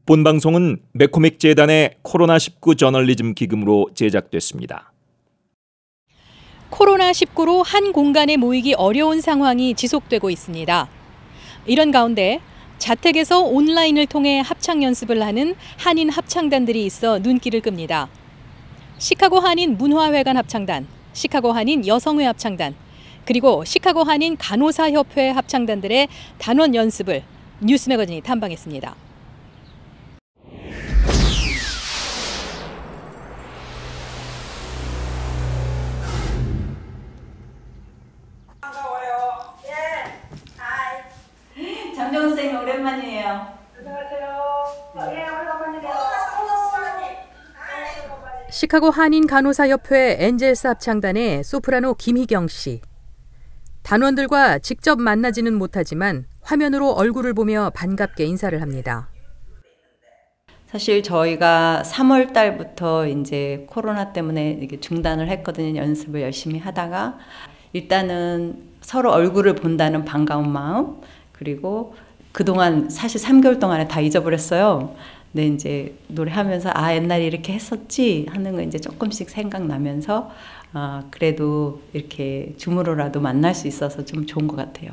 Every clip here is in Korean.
본 방송은 매코믹 재단의 코로나19 저널리즘 기금으로 제작됐습니다. 코로나19로 한 공간에 모이기 어려운 상황이 지속되고 있습니다. 이런 가운데 자택에서 온라인을 통해 합창 연습을 하는 한인 합창단들이 있어 눈길을 끕니다. 시카고 한인 문화회관 합창단, 시카고 한인 여성회 합창단, 그리고 시카고 한인 간호사협회 합창단들의 단원 연습을 뉴스 매거진이 탐방했습니다. 장정훈 선생님 오랜만이에요. 안녕하세요. 예, 오랜만이네요. 시카고 한인 간호사협회 엔젤스 합창단의 소프라노 김희경 씨. 단원들과 직접 만나지는 못하지만 화면으로 얼굴을 보며 반갑게 인사를 합니다. 사실 저희가 3월 달부터 이제 코로나 때문에 이게 중단을 했거든요. 연습을 열심히 하다가 일단은 서로 얼굴을 본다는 반가운 마음, 그리고 그동안 사실 3개월 동안에 다 잊어버렸어요. 근데 이제 노래하면서 아 옛날에 이렇게 했었지 하는 거 이제 조금씩 생각나면서 그래도 이렇게 줌으로라도 만날 수 있어서 좀 좋은 것 같아요.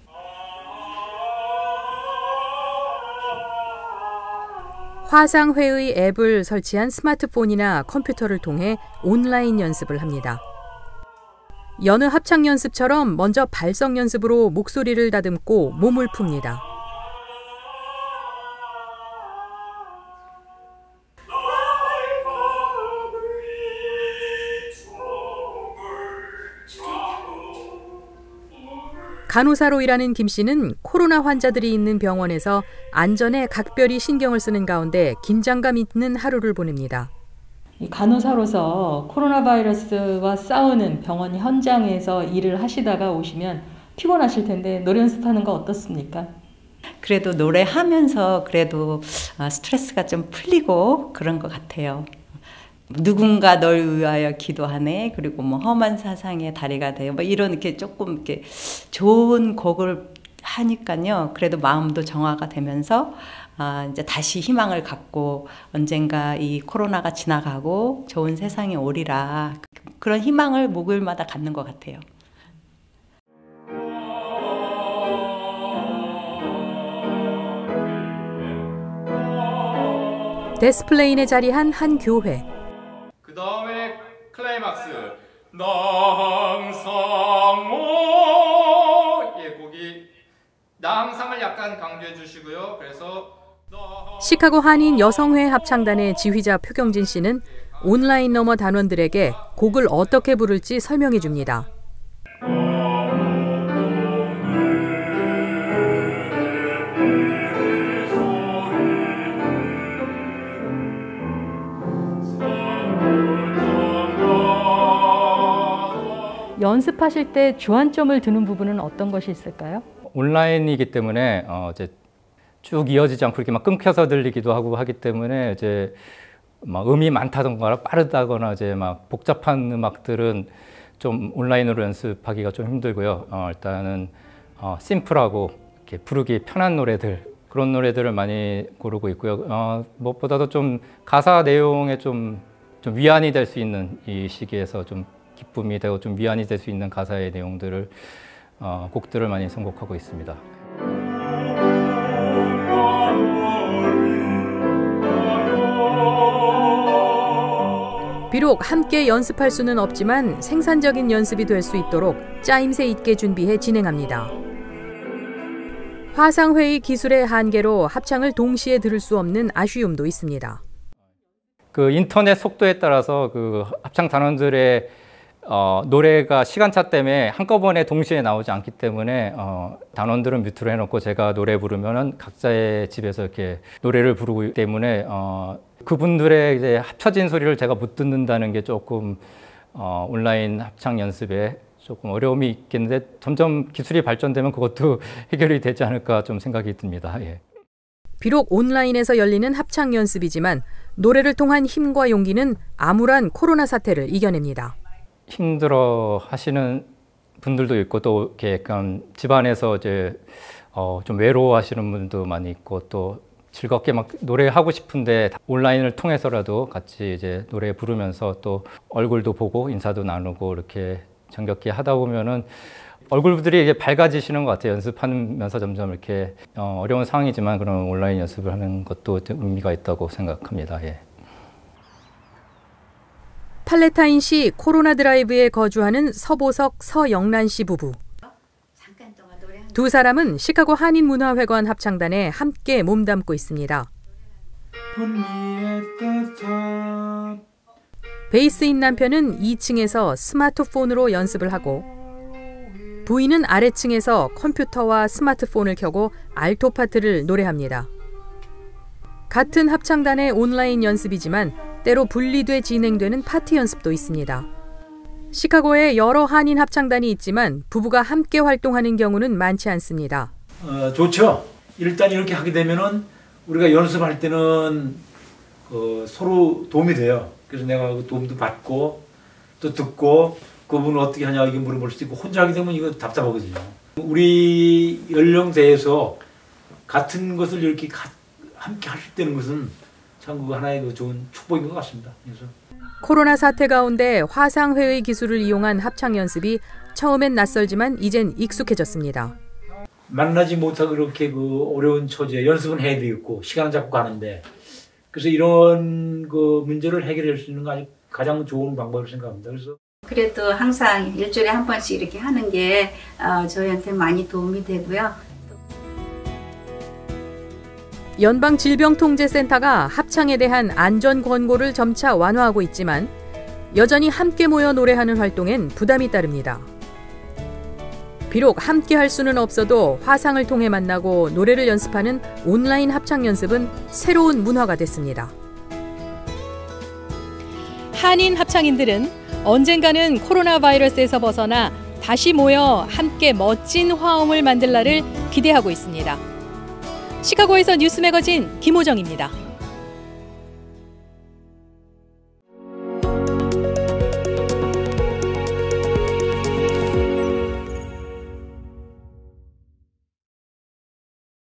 화상회의 앱을 설치한 스마트폰이나 컴퓨터를 통해 온라인 연습을 합니다. 여느 합창 연습처럼 먼저 발성 연습으로 목소리를 다듬고 몸을 풉니다. 간호사로 일하는 김 씨는 코로나 환자들이 있는 병원에서 안전에 각별히 신경을 쓰는 가운데 긴장감 있는 하루를 보냅니다. 간호사로서 코로나 바이러스와 싸우는 병원 현장에서 일을 하시다가 오시면 피곤하실 텐데 노래 연습하는 거 어떻습니까? 그래도 노래하면서 그래도 스트레스가 좀 풀리고 그런 것 같아요. 누군가 널 위하여 기도하네. 그리고 뭐 험한 사상의 다리가 돼요. 뭐 이런 이렇게 조금 이렇게 좋은 곡을 하니까요. 그래도 마음도 정화가 되면서 이제 다시 희망을 갖고 언젠가 이 코로나가 지나가고 좋은 세상이 오리라. 그런 희망을 목요일마다 갖는 것 같아요. 데스플레인에 자리한 한 교회. 그 다음에 클라이막스 나 항상 예 곡이 나 항상을 약간 강조해 주시고요. 그래서 시카고 한인 여성회 합창단의 지휘자 표경진 씨는 온라인 너머 단원들에게 곡을 어떻게 부를지 설명해 줍니다. 연습하실 때 주안점을 두는 부분은 어떤 것이 있을까요? 온라인이기 때문에 이제 쭉 이어지지 않고 이렇게 막 끊겨서 들리기도 하고 하기 때문에 이제 막 음이 많다던가 빠르다거나 이제 막 복잡한 음악들은 좀 온라인으로 연습하기가 좀 힘들고요. 일단은 심플하고 이렇게 부르기 편한 노래들 그런 노래들을 많이 고르고 있고요. 무엇보다도 좀 가사 내용에 좀 위안이 될 수 있는 이 시기에서 좀 기쁨이 되고 좀 위안이 될 수 있는 가사의 내용들을 곡들을 많이 선곡하고 있습니다. 비록 함께 연습할 수는 없지만 생산적인 연습이 될 수 있도록 짜임새 있게 준비해 진행합니다. 화상회의 기술의 한계로 합창을 동시에 들을 수 없는 아쉬움도 있습니다. 그 인터넷 속도에 따라서 그 합창 단원들의 노래가 시간차 때문에 한꺼번에 동시에 나오지 않기 때문에 단원들은 뮤트를 해놓고 제가 노래 부르면은 각자의 집에서 이렇게 노래를 부르고 있기 때문에 그분들의 이제 합쳐진 소리를 제가 못 듣는다는 게 조금 온라인 합창 연습에 조금 어려움이 있겠는데 점점 기술이 발전되면 그것도 해결이 되지 않을까 좀 생각이 듭니다. 예. 비록 온라인에서 열리는 합창 연습이지만 노래를 통한 힘과 용기는 암울한 코로나 사태를 이겨냅니다. 힘들어 하시는 분들도 있고 또 이렇게 약간 집안에서 이제 좀 외로워하시는 분도 많이 있고 또 즐겁게 막 노래하고 싶은데 온라인을 통해서라도 같이 이제 노래 부르면서 또 얼굴도 보고 인사도 나누고 이렇게 정겹게 하다 보면은 얼굴들이 이게 밝아지시는 것 같아요. 연습하면서 점점 이렇게 어려운 상황이지만 그런 온라인 연습을 하는 것도 의미가 있다고 생각합니다. 예. 팔레타인시 코로나 드라이브에 거주하는 서보석, 서영란 씨 부부. 두 사람은 시카고 한인문화회관 합창단에 함께 몸담고 있습니다. 베이스인 남편은 2층에서 스마트폰으로 연습을 하고 부인은 아래층에서 컴퓨터와 스마트폰을 켜고 알토 파트를 노래합니다. 같은 합창단의 온라인 연습이지만 때로 분리돼 진행되는 파티 연습도 있습니다. 시카고에 여러 한인 합창단이 있지만 부부가 함께 활동하는 경우는 많지 않습니다. 좋죠. 일단 이렇게 하게 되면은 우리가 연습할 때는 서로 도움이 돼요. 그래서 내가 그 도움도 받고 또 듣고 그분은 어떻게 하냐 이게 물어볼 수 있고 혼자 하게 되면 이거 답답하거든요. 우리 연령대에서 같은 것을 이렇게 함께 할 수 있다는 것은 참 그거 하나의 그 좋은 축복인 것 같습니다. 그래서 코로나 사태 가운데 화상회의 기술을 이용한 합창 연습이 처음엔 낯설지만 이젠 익숙해졌습니다. 만나지 못하고 그렇게 그 어려운 처지에 연습은 해야 되겠고 시간은 잡고 가는데 그래서 이런 그 문제를 해결할 수 있는 거 가장 좋은 방법으로 생각합니다. 그래서 그래도 항상 일주일에 한 번씩 이렇게 하는 게 저희한테 많이 도움이 되고요. 연방질병통제센터가 합창에 대한 안전 권고를 점차 완화하고 있지만 여전히 함께 모여 노래하는 활동엔 부담이 따릅니다. 비록 함께 할 수는 없어도 화상을 통해 만나고 노래를 연습하는 온라인 합창 연습은 새로운 문화가 됐습니다. 한인 합창인들은 언젠가는 코로나 바이러스에서 벗어나 다시 모여 함께 멋진 화음을 만들 날을 기대하고 있습니다. 시카고에서 뉴스 매거진 김호정입니다.